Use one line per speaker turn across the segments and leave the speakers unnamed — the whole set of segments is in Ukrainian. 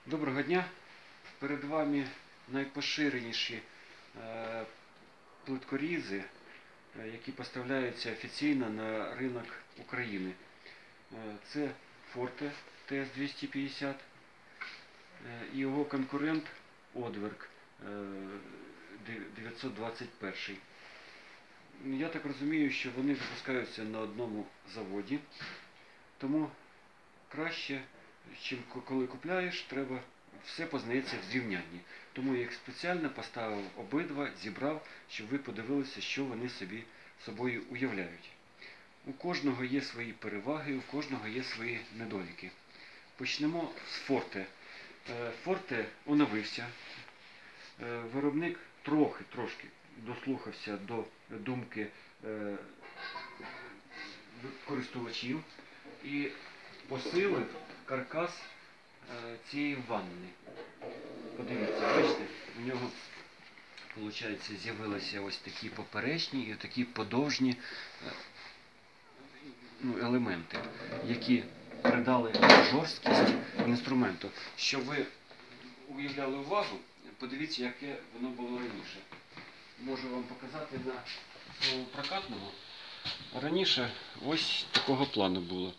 Доброго дня! Перед вами найпоширеніші плиткорізи, які поставляються офіційно на ринок України. Це Forte TS250 і його конкурент Одверк 921. Я так розумію, що вони випускаються на одному заводі, тому краще, чим коли купляєш, треба все познається в зрівнянні. Тому я їх спеціально поставив обидва, зібрав, щоб ви подивилися, що вони собою уявляють. У кожного є свої переваги, у кожного є свої недоліки. Почнемо з Forte. Forte оновився. Виробник трошки дослухався до думки користувачів і посилив каркас цієї ванни. Подивіться, бачите, у нього, виходить, з'явилися ось такі поперечні і такі подовжні елементи, які придали жорсткість інструменту. Щоб ви уявляли увагу, подивіться, яке воно було раніше. Можу вам показати на своєму прокатному. Раніше ось такого плану було.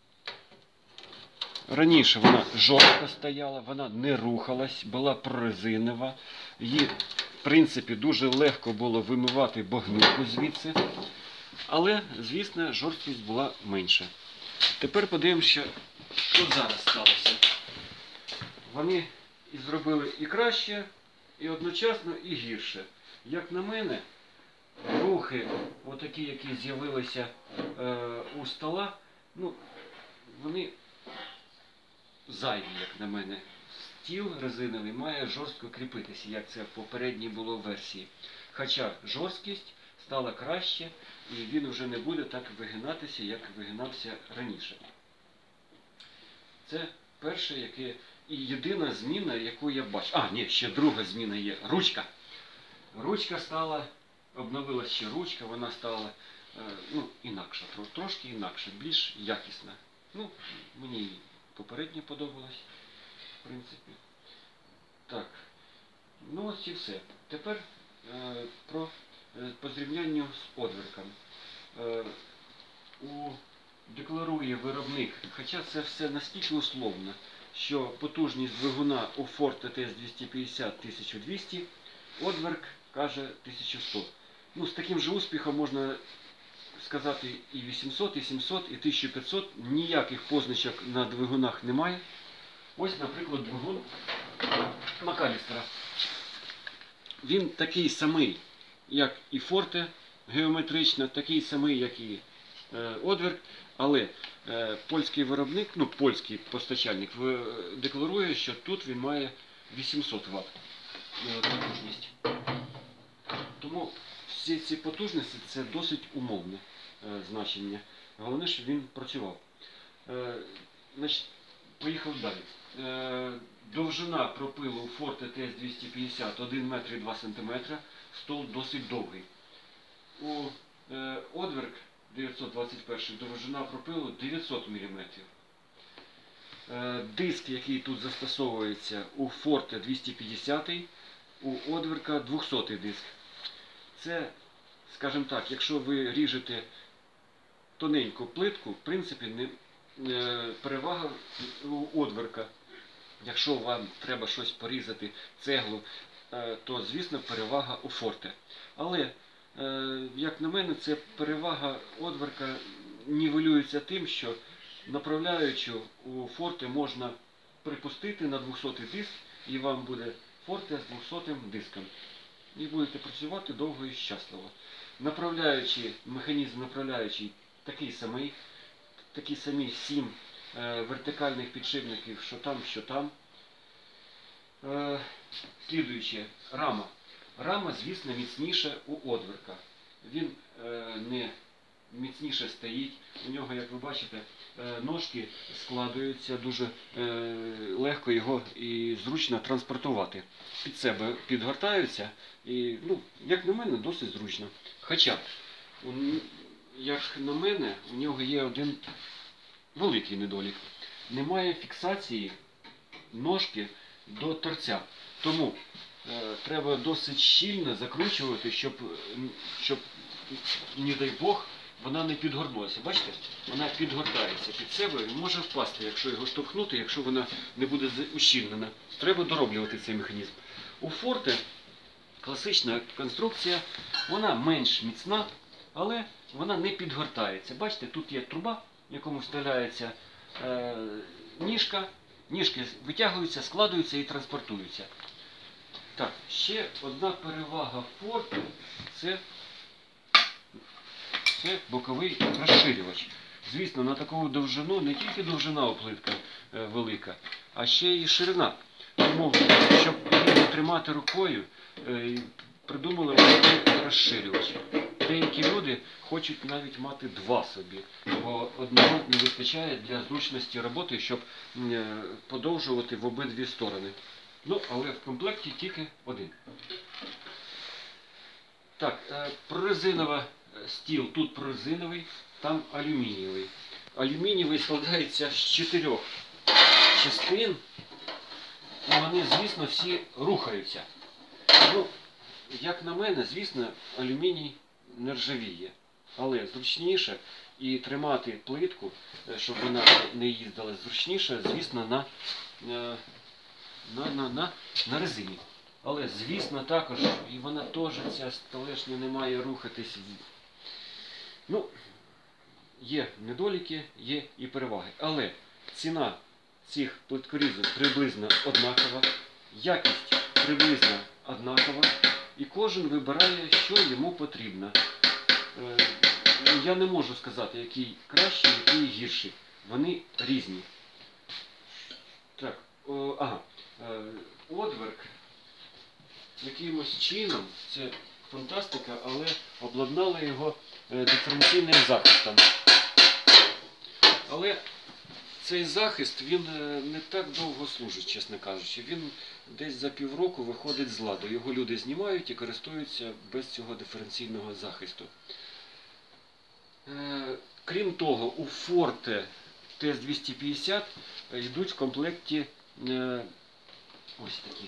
Раніше вона жорстко стояла, вона не рухалась, була прорезинова. Її, в принципі, дуже легко було вимивати багнюку звідси. Але, звісно, жорсткість була менша. Тепер подивимося, що зараз сталося. Вони зробили і краще, і одночасно і гірше. Як на мене, рухи, отакі, які з'явилися у стола, вони зайві, як на мене. Стіл резиновий має жорстко кріпитися, як це в попередній було версії. Хоча жорсткість стала краще, і він вже не буде так вигинатися, як вигинався раніше. Це перше, яке і єдина зміна, яку я бачу. Ще друга зміна є. Ручка. Ручка стала, обновилася ще ручка, вона стала інакша, трошки інакша, більш якісна. Мені попередньо подобалось, в принципі. Так, ось і все. Тепер по зрівнянню з Одверком. Декларує виробник, хоча це все настільки условно, що потужність двигуна у Forte TS250 1200, Одверк каже 1100. З таким же успіхом можна сказати і 800, і 700, і 1500. Ніяких позначок на двигунах немає. Ось, наприклад, двигун Макалістера. Він такий самий, як і Forte, геометрично, такий самий, як і Одверк, але польський виробник, польський постачальник декларує, що тут він має 800 Вт потужність. Тому всі ці потужності – це досить умовне значення. Головне, щоб він працював. Поїхав далі. Довжина пропилу у Forte TS250 1 метр і 2 см, стол досить довгий. У Одверк 921 довжина пропилу 900 мм. Диск, який тут застосовується у Forte 250, у Одверка 200 диск. Це, скажімо так, якщо ви ріжете тоненьку плитку, в принципі, перевага у Одверка. Якщо вам треба щось порізати, цеглу, то, звісно, перевага у Forte. Але, як на мене, це перевага Одверка нівелюється тим, що направляючу у Forte можна припустити на 200 диск, і вам буде Forte з 200 диском. І будете працювати довго і щасливо. Механізм направляючий такі самі 7 вертикальних підшипників, що там. Слідуюче, рама. Рама, звісно, міцніша у Одверка. Він не міцніше стоїть. У нього, як ви бачите, ножки складуються, дуже легко його і зручно транспортувати. Під себе підгортаються і, як на мене, досить зручно. Хоча, як на мене, у нього є один великий недолік. Немає фіксації ножки до торця. Тому треба досить щільно закручувати, щоб, не дай Бог, вона не підгорнулася. Бачите? Вона підгортається під себе і може впасти, якщо його штовхнути, якщо вона не буде ущільнена. Треба дороблювати цей механізм. У Форте класична конструкція, вона менш міцна, але вона не підгортається. Бачите, тут є труба, в якому вставляється ніжка. Ніжки витягуються, складуються і транспортуються. Так, ще одна перевага Форту – це боковий розширювач. Звісно, на таку довжину не тільки довжина оплитка велика, а ще і ширина. Тому, щоб її тримати рукою, придумали боковий розширювач. Деякі люди хочуть навіть мати два собі, бо одного не вистачає для зручності роботи, щоб подовжувати в обидві сторони. Ну, але в комплекті тільки один. Так, прорезинова стіл тут прорезиновий, там алюмінієвий. Алюмінієвий складається з 4 частин, і вони, звісно, всі рухаються. Ну, як на мене, звісно, алюміній не ржавіє, але зручніше і тримати плитку, щоб вона не їздила зручніше, звісно, на резині. Але, звісно, також, і вона теж, ця столешня, не має рухатись. Ну, є недоліки, є і переваги. Але ціна цих плиткорізів приблизно однакова, якість приблизно однакова, і кожен вибирає, що йому потрібно. Я не можу сказати, який кращий, який гірший. Вони різні. Так, Одверк якимось чином, це фантастика, але обладнали його диференційним захистом. Але цей захист, він не так довго служить, чесно кажучи. Він десь за півроку виходить з ладу. Його люди знімають і користуються без цього диференційного захисту. Крім того, у Forte TS250 йдуть в комплекті ось такі.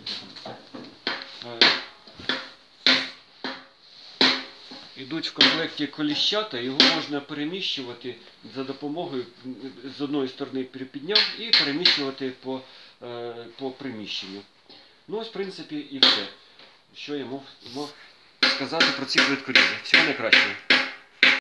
Йдуть в комплекті коліщата, його можна переміщувати за допомогою, з одної сторони припідняв і переміщувати по приміщенню. Ну ось, в принципі, і все, що я мав сказати про ці плиткорізи. Всього найкращого.